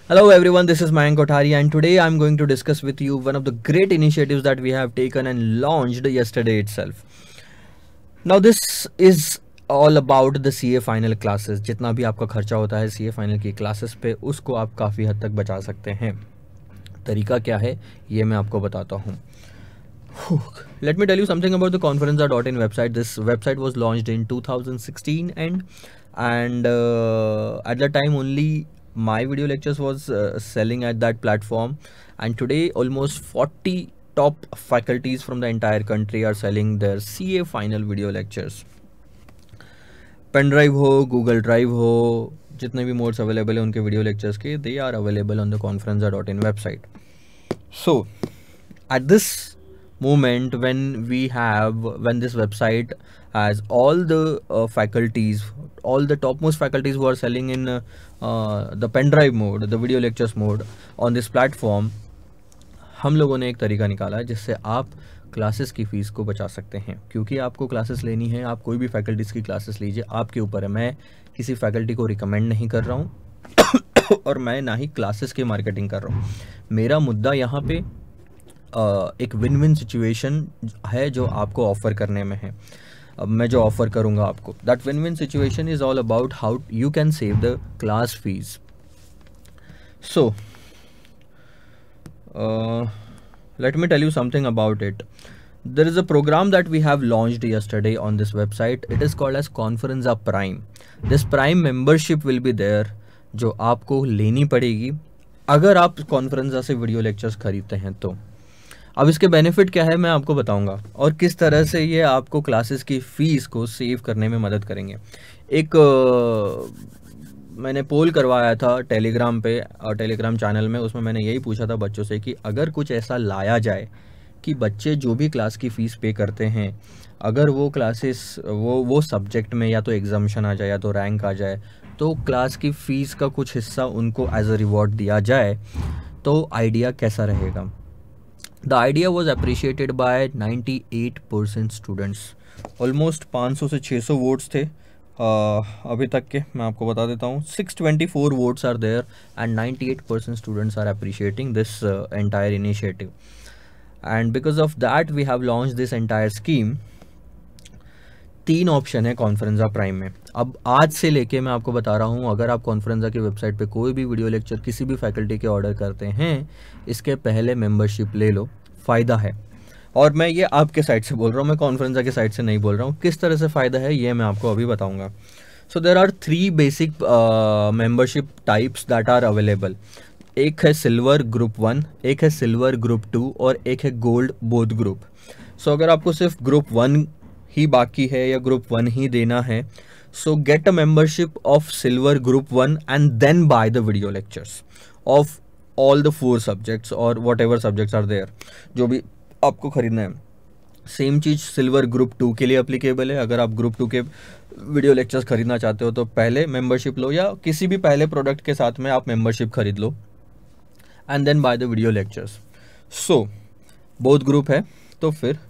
Hello everyone, this is Mayank Kothari and today I'm going to discuss with you one of the great initiatives that we have taken and launched yesterday itself. Now this is all about the CA final classes. जितना भी आपका खर्चा होता है CA final की classes पे, उसको आप काफ़ी हद तक बचा सकते हैं. तरीका क्या है ये मैं आपको बताता हूँ. Let me tell you something about the Conferenza.in website. This website was launched in 2016 and at that time only my video lectures was selling at that platform, and today almost 40 top faculties from the entire country are selling their CA final video lectures. Pen drive हो, Google drive हो, जितने भी modes available है उनके video lectures के, they are available on the Conferenza.in website. So at this moment when this website has all the faculties, all the topmost faculties who are selling in the pen drive mode, the video lectures mode on this platform, हम लोगों ने एक तरीका निकाला है जिससे आप classes की फ़ीस को बचा सकते हैं. क्योंकि आपको क्लासेस लेनी है, आप कोई भी फैकल्टीज़ की क्लासेस लीजिए, आपके ऊपर है. मैं किसी फैकल्टी को रिकमेंड नहीं कर रहा हूँ और मैं ना ही क्लासेस की मार्केटिंग कर रहा हूँ. मेरा मुद्दा यहाँ पे एक विन विन सिचुएशन है जो आपको ऑफ़र करने में है. अब मैं जो ऑफ़र करूँगा आपको, that win win situation is all about how you can save the class fees. So let me tell you something about it. There is a program that we have launched yesterday on this website. It is called as Conferenza Prime. This Prime membership will be there, जो आपको लेनी पड़ेगी अगर आप कॉन्फ्रेंजा से video lectures खरीदते हैं तो. अब इसके बेनिफिट क्या है मैं आपको बताऊंगा और किस तरह से ये आपको क्लासेस की फ़ीस को सेव करने में मदद करेंगे. एक मैंने पोल करवाया था टेलीग्राम पे और टेलीग्राम चैनल में. उसमें मैंने यही पूछा था बच्चों से कि अगर कुछ ऐसा लाया जाए कि बच्चे जो भी क्लास की फ़ीस पे करते हैं, अगर वो क्लासेस वो सब्जेक्ट में या तो एग्जामिशन आ जाए या तो रैंक आ जाए, तो क्लास की फ़ीस का कुछ हिस्सा उनको एज अ रिवॉर्ड दिया जाए, तो आइडिया कैसा रहेगा. The idea was appreciated by 98% students. Almost 500 से 600 वोट्स थे अभी तक के. मैं आपको बता देता हूँ 624 votes are there and 98% students are appreciating this entire initiative. And because of that we have launch this entire scheme. 3 option है कॉन्फ्रेंजा प्राइम में. अब आज से लेके मैं आपको बता रहा हूँ, अगर आप कॉन्फ्रेंजा की वेबसाइट पे कोई भी वीडियो लेक्चर किसी भी फैकल्टी के ऑर्डर करते हैं, इसके पहले मेंबरशिप ले लो, फ़ायदा है. और मैं ये आपके साइड से बोल रहा हूँ, मैं कॉन्फ्रेंजा के साइड से नहीं बोल रहा हूँ. किस तरह से फ़ायदा है ये मैं आपको अभी बताऊँगा. So there are 3 basic membership types that are available. एक है सिल्वर ग्रुप 1, एक है सिल्वर ग्रुप 2 और एक है गोल्ड बोथ ग्रुप. सो अगर आपको सिर्फ ग्रुप 1 ही बाकी है या ग्रुप 1 ही देना है, so get a membership of silver group 1 and then buy the video lectures of all the 4 subjects और whatever subjects are there, जो भी आपको खरीदना है. सेम चीज़ सिल्वर ग्रुप 2 के लिए एप्लीकेबल है. अगर आप ग्रुप 2 के वीडियो लेक्चर्स खरीदना चाहते हो तो पहले मेंबरशिप लो, या किसी भी पहले प्रोडक्ट के साथ में आप मेंबरशिप खरीद लो and then buy the video lectures. So both group है तो फिर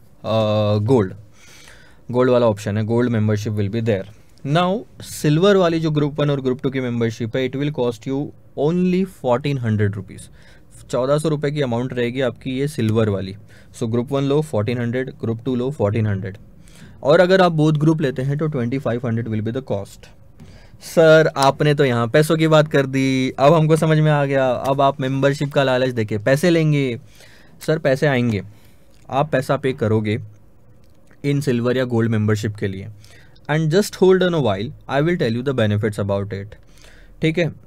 गोल्ड वाला ऑप्शन है, gold membership will be there. Now silver वाली जो ग्रुप 1 और ग्रुप 2 की मेंबरशिप है, it will cost you only 1400 rupees. 1400 रुपये की अमाउंट रहेगी आपकी ये सिल्वर वाली. सो ग्रुप 1 लो 1400, ग्रुप 2 लो 1400, और अगर आप बोथ ग्रुप लेते हैं तो 2500 will be the cost. Sir आपने तो यहाँ पैसों की बात कर दी, अब हमको समझ में आ गया. अब आप मेंबरशिप का लालच देके पैसे लेंगे. सर पैसे आएंगे, आप पैसा पे करोगे इन सिल्वर या गोल्ड मेंबरशिप के लिए. And just hold on a while, I will tell you the benefits about it. ठीक है.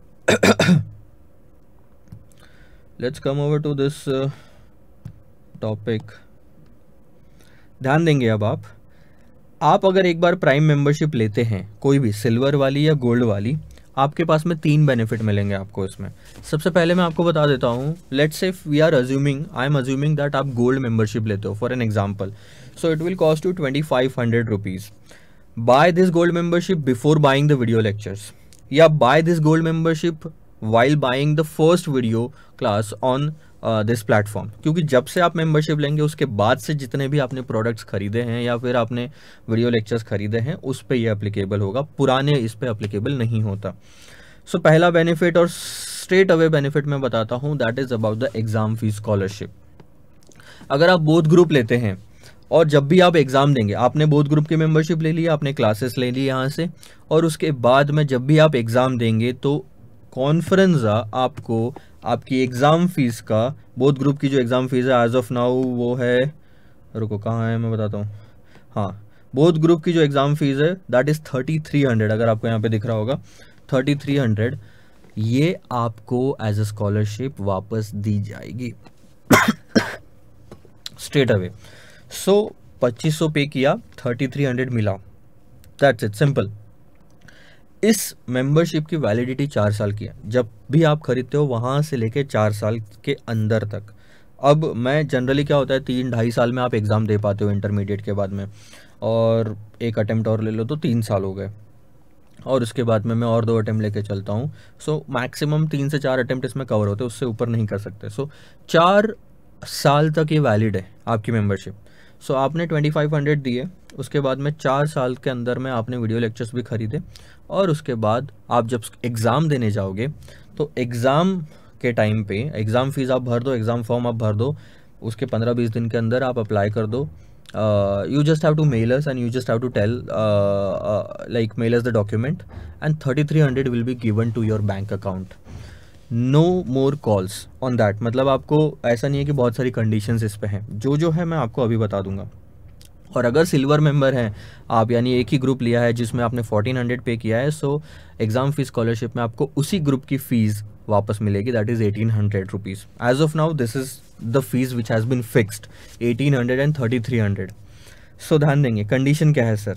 Let's come over to this topic. ध्यान देंगे अब आप अगर एक बार प्राइम मेंबरशिप लेते हैं, कोई भी सिल्वर वाली या गोल्ड वाली, आपके पास में 3 बेनिफिट मिलेंगे आपको इसमें. सबसे पहले मैं आपको बता देता हूँ. Let's say I am assuming that आप गोल्ड मेंबरशिप लेते हो for an example. So it will cost you 2500 rupees. Buy this gold membership before buying the video lectures, या buy this gold membership while buying the first video class on this platform. क्योंकि जब से आप membership लेंगे उसके बाद से जितने भी आपने प्रोडक्ट्स खरीदे हैं या फिर आपने वीडियो लेक्चर्स खरीदे हैं उस पर ये एप्लीकेबल होगा, पुराने इस पर एप्लीकेबल नहीं होता. सो पहला बेनिफिट और स्ट्रेट अवे बेनिफिट मैं बताता हूँ, that is about the exam fees scholarship. अगर आप बोथ ग्रुप लेते हैं और जब भी आप एग्ज़ाम देंगे, आपने बोथ ग्रुप की मेंबरशिप ले ली, आपने क्लासेस ले ली यहाँ से, और उसके बाद में जब भी आप एग्ज़ाम देंगे तो कॉन्फ्रेंजा आपको आपकी एग्ज़ाम फीस का, बोथ ग्रुप की जो एग्ज़ाम फीस है एज ऑफ नाउ वो है, रुको कहाँ है मैं बताता हूँ, हाँ, बोथ ग्रुप की जो एग्ज़ाम फीस है दैट इज़ 3300, अगर आपको यहाँ पे दिख रहा होगा 3300, ये आपको एज अ स्कॉलरशिप वापस दी जाएगी स्ट्रेट अवे। सो 2500 पे किया, 3300 मिला, दैट्स इट, सिंपल। इस मेंबरशिप की वैलिडिटी 4 साल की है, जब भी आप खरीदते हो वहाँ से लेके 4 साल के अंदर तक। अब मैं जनरली क्या होता है 3-2.5 साल में आप एग्ज़ाम दे पाते हो इंटरमीडिएट के बाद में, और एक अटेम्प्ट और ले लो तो 3 साल हो गए, और उसके बाद में मैं और 2 अटेम्प्ट लेके चलता हूँ। सो मैक्सिमम 3 से 4 अटेम्प्ट इसमें कवर होते हैं, उससे ऊपर नहीं कर सकते। सो 4 साल तक ये वैलिड है आपकी मेंबरशिप। सो आपने 2500 दिए, उसके बाद में 4 साल के अंदर में आपने वीडियो लेक्चर्स भी खरीदे, और उसके बाद आप जब एग्ज़ाम देने जाओगे तो एग्ज़ाम के टाइम पे एग्ज़ाम फीस आप भर दो, एग्ज़ाम फॉर्म आप भर दो, उसके 15-20 दिन के अंदर आप अप्लाई कर दो। You just have to mail us and you just have to tell like mail us the document and 3300 will be given to your bank account. No more calls on that. मतलब आपको ऐसा नहीं है कि बहुत सारी कंडीशंस इस पे हैं, जो जो है मैं आपको अभी बता दूंगा। और अगर सिल्वर मेंबर हैं आप, यानी एक ही ग्रुप लिया है जिसमें आपने 1400 पे किया है, सो एग्ज़ाम फीस स्कॉलरशिप में आपको उसी ग्रुप की फ़ीस वापस मिलेगी, that is 1800 rupees. As of now this is the fees which has been fixed, 1800 and 3300। So ध्यान देंगे, कंडीशन क्या है सर?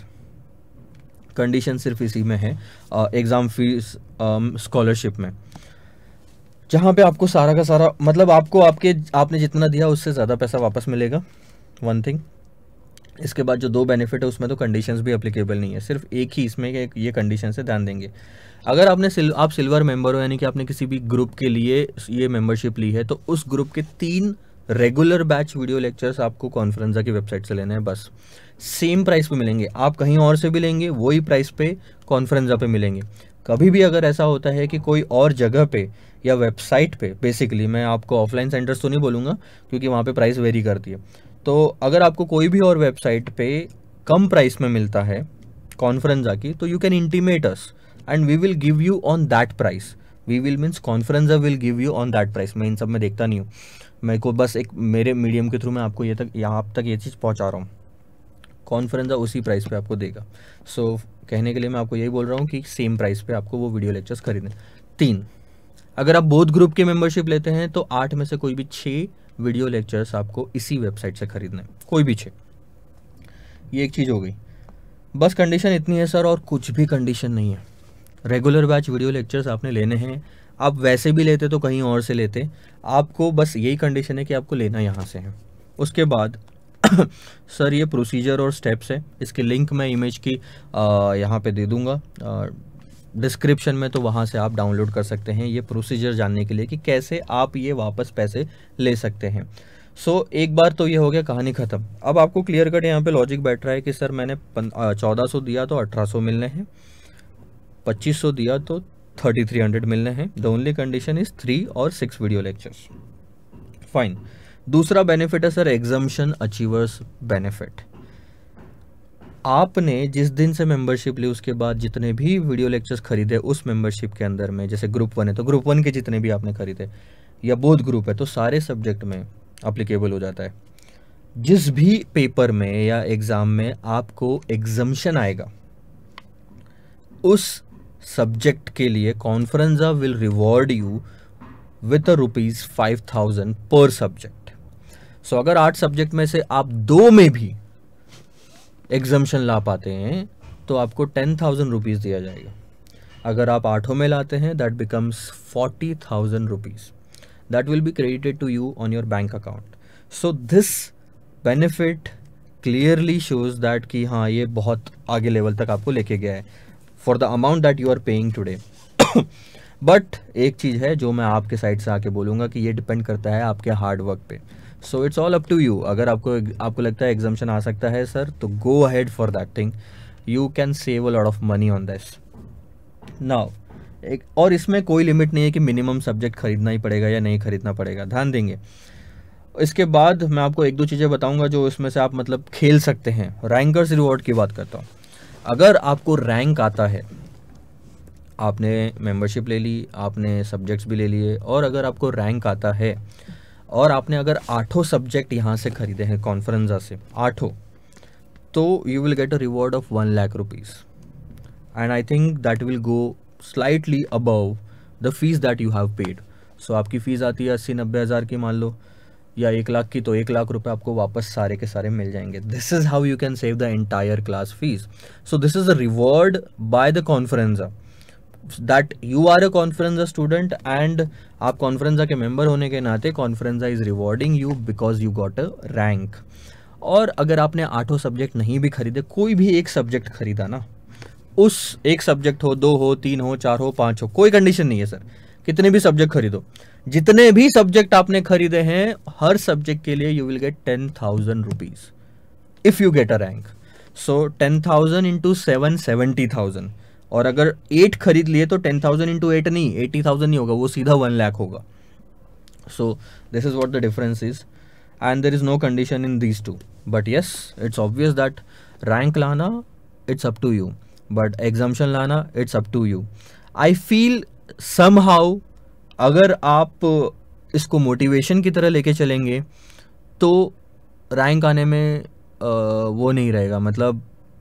कंडीशन सिर्फ इसी में है एग्ज़ाम फीस स्कॉलरशिप में, जहाँ पे आपको सारा का सारा, मतलब आपको आपने जितना दिया उससे ज़्यादा पैसा वापस मिलेगा, वन थिंग। इसके बाद जो 2 बेनिफिट है उसमें तो कंडीशंस भी एप्लीकेबल नहीं है, सिर्फ एक ही इसमें ये कंडीशन से ध्यान देंगे। अगर आप सिल्वर मेंबर हो, यानी कि आपने किसी भी ग्रुप के लिए ये मेंबरशिप ली है, तो उस ग्रुप के 3 रेगुलर बैच वीडियो लेक्चर्स आपको कॉन्फ्रेंसा की वेबसाइट से लेने हैं, बस। सेम प्राइस पे मिलेंगे, आप कहीं और से भी लेंगे वही प्राइस पे कॉन्फ्रेंसा पे मिलेंगे। कभी भी अगर ऐसा होता है कि कोई और जगह पे या वेबसाइट पे, बेसिकली मैं आपको ऑफलाइन सेंटर्स तो नहीं बोलूँगा क्योंकि वहाँ पे प्राइस वेरी करती है, तो अगर आपको कोई भी और वेबसाइट पे कम प्राइस में मिलता है कॉन्फ्रेंसा की, तो you can intimate us and we will give you on that price. We will means Conferenza will give you on that price. मैं इन सब में देखता नहीं हूँ, मेरे को बस एक मेरे मीडियम के थ्रू मैं आपको यहाँ तक ये चीज़ पहुँचा रहा हूँ, कॉन्फ्रेंसा उसी प्राइस पे आपको देगा। सो कहने के लिए मैं आपको यही बोल रहा हूँ कि सेम प्राइस पे आपको वो वीडियो लेक्चर्स खरीदें। 3, अगर आप बोथ ग्रुप की मेंबरशिप लेते हैं तो 8 में से कोई भी 6 वीडियो लेक्चर्स आपको इसी वेबसाइट से खरीदना है, कोई भी 6। ये एक चीज़ हो गई, बस कंडीशन इतनी है सर, और कुछ भी कंडीशन नहीं है। रेगुलर बैच वीडियो लेक्चर्स आपने लेने हैं, आप वैसे भी लेते तो कहीं और से लेते, आपको बस यही कंडीशन है कि आपको लेना यहाँ से है। उसके बाद सर ये प्रोसीजर और स्टेप्स है, इसके लिंक मैं इमेज की यहाँ पे दे दूँगा डिस्क्रिप्शन में, तो वहाँ से आप डाउनलोड कर सकते हैं ये प्रोसीजर जानने के लिए कि कैसे आप ये वापस पैसे ले सकते हैं। सो एक बार तो ये हो गया, कहानी ख़त्म। अब आपको क्लियर कट यहाँ पे लॉजिक बैठ रहा है कि सर मैंने 1400 दिया तो 1800 मिलने हैं, 2500 दिया तो 3300 मिलने हैं। द ओनली कंडीशन इज़ 3 और 6 वीडियो लेक्चर्स, फाइन। दूसरा बेनिफिट है सर एग्जम्पशन अचीवर्स बेनिफिट। आपने जिस दिन से मेंबरशिप ली उसके बाद जितने भी वीडियो लेक्चर्स खरीदे उस मेंबरशिप के अंदर में, जैसे ग्रुप 1 है तो ग्रुप 1 के जितने भी आपने खरीदे, या बोथ ग्रुप है तो सारे सब्जेक्ट में अप्लीकेबल हो जाता है। जिस भी पेपर में या एग्ज़ाम में आपको एग्जम्पशन आएगा उस सब्जेक्ट के लिए Conferenza will reward you with ₹5000 per subject. सो अगर 8 सब्जेक्ट में से आप 2 में भी एग्जम्पशन ला पाते हैं तो आपको 10,000 रुपीज़ दिया जाएगा। अगर आप 8 में लाते हैं that becomes 40,000 rupees, that will be credited to you on your bank account. So this benefit clearly shows that कि हाँ ये बहुत आगे लेवल तक आपको लेके गया है for the amount that you are paying today. But एक चीज़ है जो मैं आपके साइड से आके बोलूँगा कि ये डिपेंड करता है आपके हार्ड वर्क पे। So it's all up to you. अगर आपको लगता है एग्जाम्शन आ सकता है सर, तो go ahead for that thing, you can save a lot of money on this. Now एक, और इसमें कोई लिमिट नहीं है कि मिनिमम सब्जेक्ट खरीदना ही पड़ेगा या नहीं खरीदना पड़ेगा, ध्यान देंगे। इसके बाद मैं आपको एक दो चीज़ें बताऊंगा जो इसमें से आप मतलब खेल सकते हैं। रैंकर्स रिवॉर्ड की बात करता हूँ। अगर आपको रैंक आता है, आपने मेंबरशिप ले ली, आपने सब्जेक्ट्स भी ले लिए, और अगर आपको रैंक आता है और आपने अगर 8 सब्जेक्ट यहाँ से खरीदे हैं कॉन्फ्रेंजा से, 8, तो you will get a reward of 1,00,000 rupees, and I think that will go slightly above the fees that you have paid. So आपकी फ़ीस आती है 80-90 हज़ार की मान लो, या 1,00,000 की, तो 1,00,000 रुपये आपको वापस सारे के सारे मिल जाएंगे। This is how you can save the entire class fees. So this is a reward by the Conferenza, that you are a Conferenza student, and आप कॉन्फ्रेंजा के मेंबर होने के नाते Conferenza is rewarding you because you got a rank. और अगर आपने 8 subject नहीं भी खरीदे, कोई भी एक सब्जेक्ट खरीदा ना, उस एक सब्जेक्ट हो, 2 हो, 3 हो, 4 हो, 5 हो, कोई कंडीशन नहीं है सर, कितने भी सब्जेक्ट खरीदो, जितने भी सब्जेक्ट आपने खरीदे हैं हर सब्जेक्ट के लिए you will get 10,000 rupees if you get a rank. So 10,000 into 7, 70,000, और अगर 8 खरीद लिए तो 10,000 इंटू 8 नहीं, 80,000 नहीं होगा, वो सीधा 1,00,000 होगा। So this is what the difference is, and there is no condition in these two, but yes it's obvious that rank लाना it's up to you, but exemption लाना it's up to you. I feel somehow अगर आप इसको motivation की तरह लेके चलेंगे तो रैंक आने में वो नहीं रहेगा, मतलब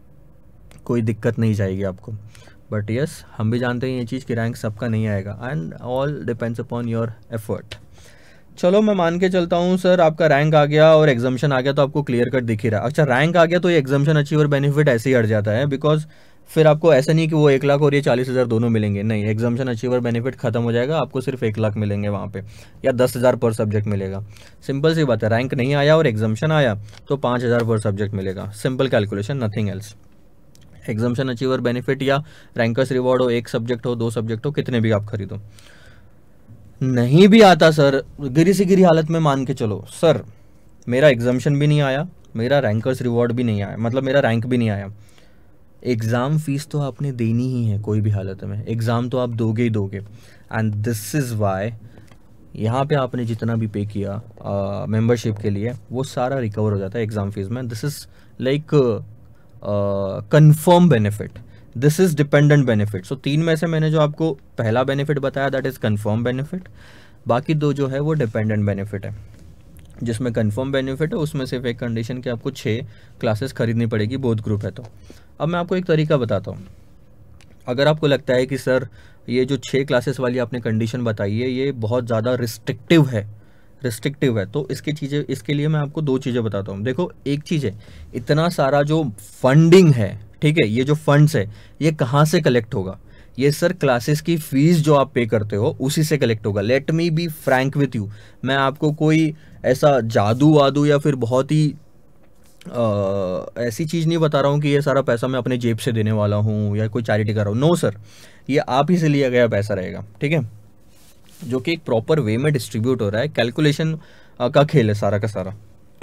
कोई दिक्कत नहीं जाएगी आपको। बट यस, हम भी जानते हैं ये चीज़ कि रैंक सबका नहीं आएगा, and all depends upon your effort. चलो मैं मान के चलता हूँ सर आपका रैंक आ गया और एग्जाम्शन आ गया, तो आपको क्लियर कट दिख ही रहा है। अच्छा, रैंक आ गया तो ये एग्जाम्शन अचीवर बेनिफिट ऐसे ही हट जाता है, बिकॉज फिर आपको ऐसा नहीं कि वो 1,00,000 और ये 40,000 दोनों मिलेंगे, नहीं, एग्जाम्शन अचीवर बेनिफिट खत्म हो जाएगा, आपको सिर्फ 1,00,000 मिलेंगे वहाँ पे, या 10,000 पर सब्जेक्ट मिलेगा। सिंपल सी बात है, रैंक नहीं आया और एग्जाम्शन आया तो 5,000 पर सब्जेक्ट मिलेगा, simple calculation, nothing else. Exemption achiever benefit या रैंकर्स रिवॉर्ड हो, 1 सब्जेक्ट हो, 2 सब्जेक्ट हो, कितने भी आप खरीदो। नहीं भी आता सर, गिरी से गिरी हालत में मान के चलो सर मेरा एग्जाम्शन भी नहीं आया, मेरा रैंकर्स रिवॉर्ड भी नहीं आया, मतलब मेरा रैंक भी नहीं आया, एग्ज़ाम फीस तो आपने देनी ही है कोई भी हालत में, एग्ज़ाम तो आप दोगे ही दोगे, एंड दिस इज़ वाई यहाँ पे आपने जितना भी पे किया मेंबरशिप के लिए वो सारा रिकवर हो जाता है एग्ज़ाम फीस में। This is like confirm benefit, this is dependent benefit. So 3 में से मैंने जो आपको पहला बेनिफिट बताया दैट इज़ कंफर्म बेनिफिट, बाकी 2 जो है वो डिपेंडेंट बेनिफिट है। जिसमें कंफर्म बेनिफिट है उसमें सिर्फ एक कंडीशन कि आपको 6 क्लासेस खरीदनी पड़ेगी, बोथ ग्रुप है तो। अब मैं आपको एक तरीका बताता हूँ। अगर आपको लगता है कि सर ये जो 6 क्लासेस वाली आपने कंडीशन बताई है ये बहुत ज़्यादा रिस्ट्रिक्टिव है, तो इसके लिए मैं आपको 2 चीज़ें बताता हूँ। देखो, एक चीज़ है, इतना सारा जो फंडिंग है, ठीक है, ये जो फंड्स है ये कहाँ से कलेक्ट होगा? ये सर क्लासेस की फीस जो आप पे करते हो उसी से कलेक्ट होगा। Let me be frank with you, मैं आपको कोई ऐसा जादू वादू या फिर बहुत ही ऐसी चीज़ नहीं बता रहा हूँ कि ये सारा पैसा मैं अपने जेब से देने वाला हूँ या कोई चैरिटी कर रहा हूँ। नो सर, ये आप ही से लिया गया पैसा रहेगा, ठीक है, जो कि एक प्रॉपर वे में डिस्ट्रीब्यूट हो रहा है। कैलकुलेशन का खेल है सारा का सारा।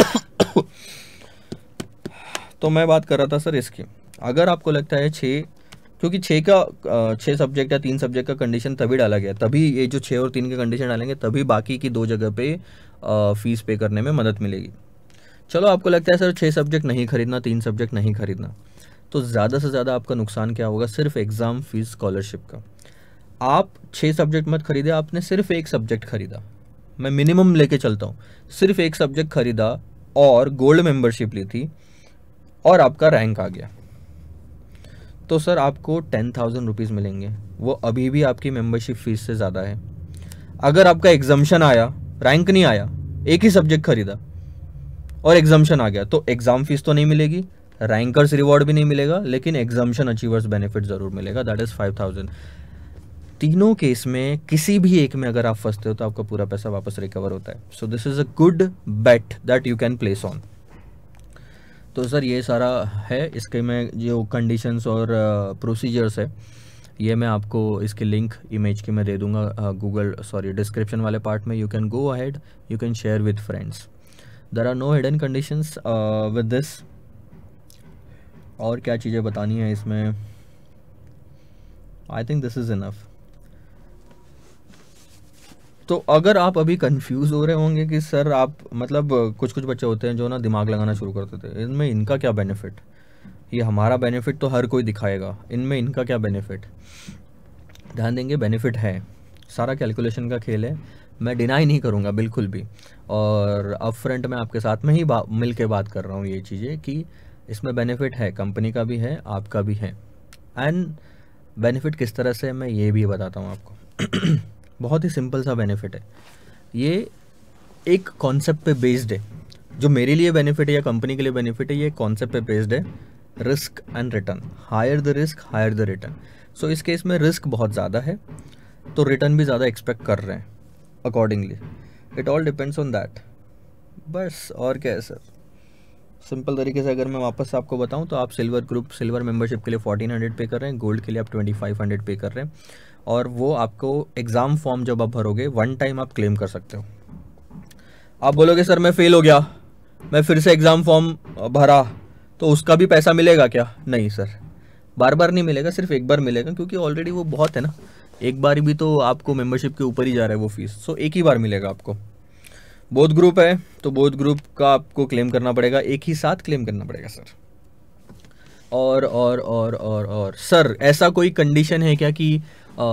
तो मैं बात कर रहा था सर इसकी, अगर आपको लगता है 6, क्योंकि 6 सब्जेक्ट या 3 सब्जेक्ट का कंडीशन तभी डाला गया, तभी ये जो 6 और 3 के कंडीशन डालेंगे तभी बाकी की 2 जगह पे फीस पे करने में मदद मिलेगी। चलो आपको लगता है सर 6 सब्जेक्ट नहीं खरीदना, 3 सब्जेक्ट नहीं खरीदना, तो ज़्यादा से ज़्यादा आपका नुकसान क्या होगा? सिर्फ एग्ज़ाम फीस स्कॉलरशिप का। आप 6 सब्जेक्ट मत खरीदे, आपने सिर्फ 1 सब्जेक्ट खरीदा, मैं मिनिमम लेके चलता हूँ, सिर्फ 1 सब्जेक्ट खरीदा और गोल्ड मेंबरशिप ली थी और आपका रैंक आ गया, तो सर आपको 10,000 रुपीज़ मिलेंगे, वो अभी भी आपकी मेंबरशिप फीस से ज़्यादा है। अगर आपका एग्जाम्शन आया, रैंक नहीं आया, 1 ही सब्जेक्ट खरीदा और एग्जाम्शन आ गया, तो एग्ज़ाम फीस तो नहीं मिलेगी, रैंकर्स रिवॉर्ड भी नहीं मिलेगा, लेकिन एग्जाम्शन अचीवर्स बेनिफिट ज़रूर मिलेगा, दैट इज़ 5,000। तीनों केस में किसी भी एक में अगर आप फंसते हो तो आपका पूरा पैसा वापस रिकवर होता है। So this is a good bet that you can place on. तो सर ये सारा है, इसके में जो कंडीशंस और प्रोसीजर्स है ये मैं आपको इसकी लिंक इमेज की मैं दे दूंगा डिस्क्रिप्शन वाले पार्ट में। You can go ahead, you can share with friends. There are no hidden conditions with this. और क्या चीज़ें बतानी है इसमें? I think this is enough. तो अगर आप अभी कंफ्यूज हो रहे होंगे कि सर आप मतलब कुछ कुछ बच्चे होते हैं जो ना दिमाग लगाना शुरू कर देते हैं, इनमें इनका क्या बेनिफिट, ये हमारा बेनिफिट तो हर कोई दिखाएगा, इनमें इनका क्या बेनिफिट। ध्यान देंगे, बेनिफिट है, सारा कैलकुलेशन का खेल है, मैं डिनाई नहीं करूँगा बिल्कुल भी। और अप फ्रंट में आपके साथ में ही मिल के बात कर रहा हूँ ये चीज़ें कि इसमें बेनिफिट है, कंपनी का भी है, आपका भी है। एंड बेनिफिट किस तरह से मैं ये भी बताता हूँ आपको। बहुत ही सिंपल सा बेनिफिट है ये, एक कॉन्सेप्ट पे बेस्ड है। जो मेरे लिए बेनिफिट है या कंपनी के लिए बेनिफिट है, ये कॉन्सेप्ट पे बेस्ड है, risk and return. Higher the risk higher the return. So इस केस में रिस्क बहुत ज़्यादा है तो रिटर्न भी ज़्यादा एक्सपेक्ट कर रहे हैं accordingly. It all depends on that, बस और क्या है सर। सिंपल तरीके से अगर मैं वापस आपको बताऊं तो आप सिल्वर ग्रुप, सिल्वर मेंबरशिप के लिए 1400 पे कर रहे हैं, गोल्ड के लिए आप 2500 पे कर रहे हैं, और वो आपको एग्ज़ाम फॉर्म जब आप भरोगे वन टाइम आप क्लेम कर सकते हो। आप बोलोगे सर मैं फेल हो गया, मैं फिर से एग्ज़ाम फॉर्म भरा तो उसका भी पैसा मिलेगा क्या? नहीं सर, बार बार नहीं मिलेगा, सिर्फ एक बार मिलेगा, क्योंकि ऑलरेडी वो बहुत है ना, एक बार भी तो आपको मेंबरशिप के ऊपर ही जा रहा है वो फीस। सो एक ही बार मिलेगा आपको। बोथ ग्रुप है तो बोथ ग्रुप का आपको क्लेम करना पड़ेगा, एक ही साथ क्लेम करना पड़ेगा सर। और सर ऐसा कोई कंडीशन है क्या कि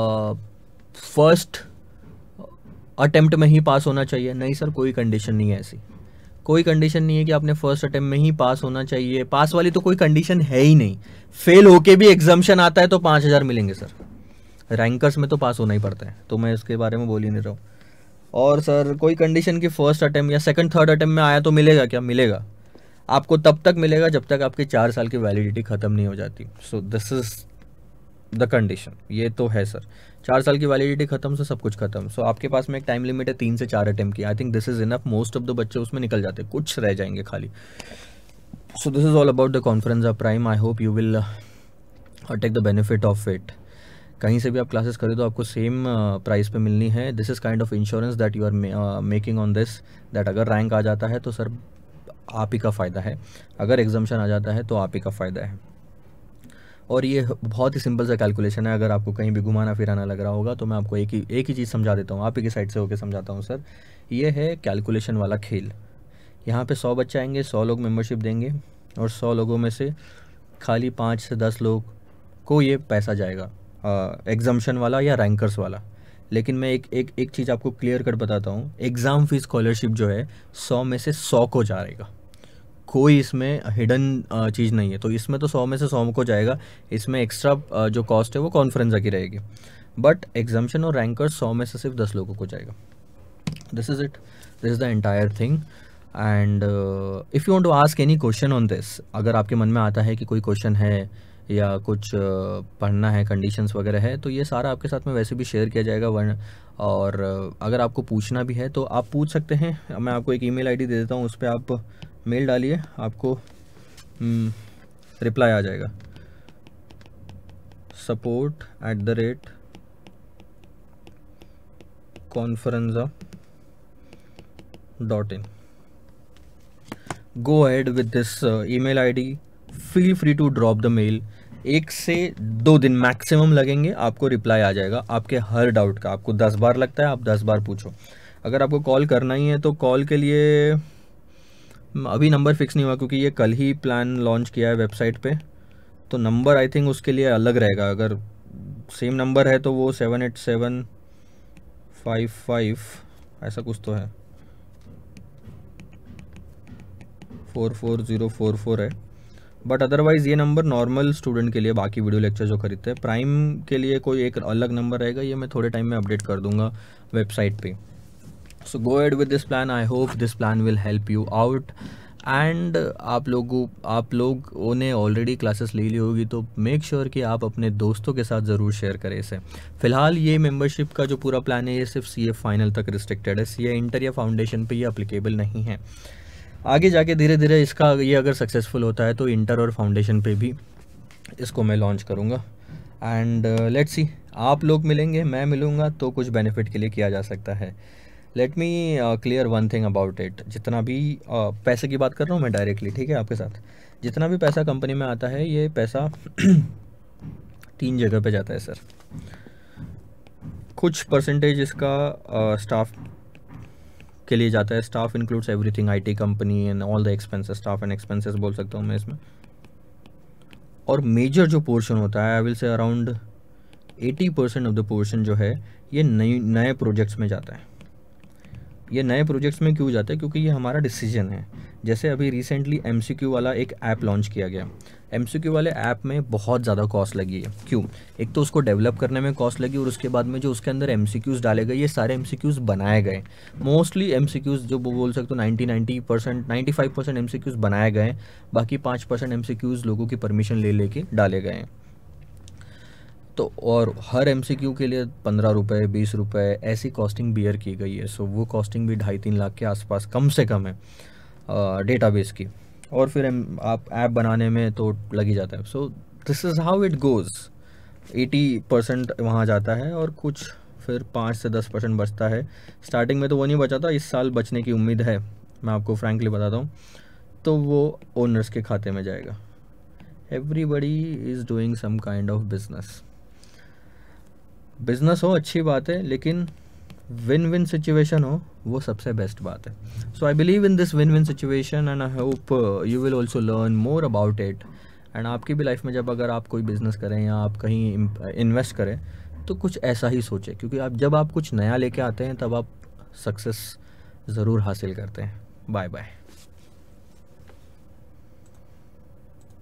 फर्स्ट अटेम्प्ट में ही पास होना चाहिए? नहीं सर, कोई कंडीशन नहीं है ऐसी, कोई कंडीशन नहीं है कि आपने फर्स्ट अटेम्प्ट में ही पास होना चाहिए। पास वाली तो कोई कंडीशन है ही नहीं। फेल होके भी एग्जाम्शन आता है तो 5000 मिलेंगे सर, रैंकर्स में तो पास होना ही पड़ता है, तो मैं इसके बारे में बोल ही नहीं रहा हूँ। और सर कोई कंडीशन कि फर्स्ट अटेम्प्ट या सेकंड थर्ड अटेम्प्ट में आया तो मिलेगा क्या? मिलेगा, आपको तब तक मिलेगा जब तक आपकी 4 साल की वैलिडिटी ख़त्म नहीं हो जाती। So this is the condition, ये तो है सर, 4 साल की वैलिडिटी खत्म से सब कुछ खत्म। सो आपके पास में एक टाइम लिमिट है 3 से 4 अटेम्प्ट की। I think this is enough, most of the बच्चे उसमें निकल जाते हैं, कुछ रह जाएंगे खाली। So this is all about the Conferenza prime. I hope you will take the benefit of it. कहीं से भी आप क्लासेस करें तो आपको सेम प्राइस पे मिलनी है। This is kind of insurance that you are making on this, that अगर रैंक आ जाता है तो सर आप ही का फ़ायदा है, अगर एग्जाम्शन आ जाता है तो आप ही का फ़ायदा है। और ये बहुत ही सिंपल सा कैलकुलेशन है, अगर आपको कहीं भी घुमाना फिराना लग रहा होगा तो मैं आपको एक ही चीज़ समझा देता हूँ, आप ही की साइड से होकर समझाता हूँ सर। ये है कैलकुलेशन वाला खेल। यहाँ पे 100 बच्चे आएंगे, 100 लोग मेंबरशिप देंगे, और 100 लोगों में से खाली 5 से 10 लोग को ये पैसा जाएगा, एग्जाम्शन वाला या रैंकर्स वाला। लेकिन मैं एक चीज़ आपको क्लियर कट बताता हूँ, एग्ज़ाम फीस स्कॉलरशिप जो है 100 में से 100 को जाएगा, कोई इसमें हिडन चीज़ नहीं है। तो इसमें तो 100 में से 100 को जाएगा, इसमें एक्स्ट्रा जो कॉस्ट है वो कॉन्फ्रेंसा की रहेगी, बट एग्जाम्शन और रैंकर्स 100 में से सिर्फ 10 लोगों को जाएगा। This is it, this is the entire thing. And if you want to ask any question on this, अगर आपके मन में आता है कि कोई क्वेश्चन है या कुछ पढ़ना है, कंडीशंस वगैरह है, तो ये सारा आपके साथ में वैसे भी शेयर किया जाएगा और अगर आपको पूछना भी है तो आप पूछ सकते हैं। मैं आपको एक ईमेल आईडी दे देता हूँ, उस पर आप मेल डालिए, आपको रिप्लाई आ जाएगा, support@conferenza.in। Go ahead with this email ID, feel free to drop the mail. 1 से 2 दिन मैक्सिमम लगेंगे, आपको रिप्लाई आ जाएगा आपके हर डाउट का। आपको 10 बार लगता है, आप 10 बार पूछो। अगर आपको कॉल करना ही है तो कॉल के लिए अभी नंबर फिक्स नहीं हुआ, क्योंकि ये कल ही प्लान लॉन्च किया है वेबसाइट पे, तो नंबर आई थिंक उसके लिए अलग रहेगा। अगर सेम नंबर है तो वो 78755 ऐसा कुछ तो है, 44044 है। बट अदरवाइज़ ये नंबर नॉर्मल स्टूडेंट के लिए, बाकी वीडियो लेक्चर जो खरीदते हैं, प्राइम के लिए कोई एक अलग नंबर रहेगा, ये मैं थोड़े टाइम में अपडेट कर दूंगा वेबसाइट पे। So go ahead with this plan, I hope this plan will help you out. And आप लोगों ने ऑलरेडी क्लासेस ले ली होगी तो मेक श्योर कि आप अपने दोस्तों के साथ ज़रूर शेयर करें इसे। फ़िलहाल ये मेंबरशिप का जो पूरा प्लान है ये सिर्फ CA फाइनल तक रिस्ट्रिक्टेड है, CA इंटर या फाउंडेशन पे ये अप्लीकेबल नहीं है। आगे जाके धीरे धीरे इसका ये अगर सक्सेसफुल होता है तो इंटर और फाउंडेशन पे भी इसको मैं लॉन्च करूँगा। एंड लेट्स सी, आप लोग मिलेंगे, मैं मिलूँगा, तो कुछ बेनिफिट के लिए किया जा सकता है। Let me clear one thing about it. जितना भी पैसे की बात कर रहा हूँ मैं डायरेक्टली, ठीक है, आपके साथ, जितना भी पैसा कंपनी में आता है ये पैसा 3 जगह पे जाता है सर। कुछ परसेंटेज इसका स्टाफ के लिए जाता है। Staff includes everything, IT company and all the expenses, staff and expenses बोल सकता हूँ मैं इसमें। और मेजर जो पोर्शन होता है, I will say around 80% of the portion जो है ये नए प्रोजेक्ट्स में जाता है। ये नए प्रोजेक्ट्स में क्यों जाता है? क्योंकि ये हमारा डिसीजन है। जैसे अभी रिसेंटली एमसीक्यू वाला एक ऐप लॉन्च किया गया। एमसीक्यू वाले ऐप में बहुत ज़्यादा कॉस्ट लगी है। क्यों? एक तो उसको डेवलप करने में कॉस्ट लगी, और उसके बाद में जो उसके अंदर एमसीक्यूज़ डाले गए, ये सारे एमसीक्यूज़ बनाए गए। मोस्टली एमसीक्यूज़ जो वो बोल सकते हो 90% 95% एमसीक्यूज़ बनाए गए, बाकी 5% एमसीक्यूज़ लोगों की परमिशन ले लेके डाले गए हैं। तो और हर एमसीक्यू के लिए 15 रुपये 20 रुपये ऐसी कॉस्टिंग बियर की गई है। सो वो कॉस्टिंग भी 2.5-3 लाख के आसपास कम से कम है डेटाबेस की। और फिर आप ऐप बनाने में तो लग ही जाता है। So this is how it goes. 80% वहाँ जाता है और कुछ फिर 5 से 10% बचता है। स्टार्टिंग में तो वो नहीं बचा था, इस साल बचने की उम्मीद है, मैं आपको फ्रैंकली बताता हूँ। तो वो ओनर्स के खाते में जाएगा। Everybody is doing some kind of business हो अच्छी बात है, लेकिन विन विन सिचुएशन हो वो सबसे बेस्ट बात है। So I believe in this win win situation and I hope you will also learn more about it. And आपकी भी लाइफ में जब अगर आप कोई बिज़नेस करें या आप कहीं इन्वेस्ट करें तो कुछ ऐसा ही सोचें, क्योंकि जब आप कुछ नया लेके आते हैं तब आप सक्सेस ज़रूर हासिल करते हैं। Bye bye.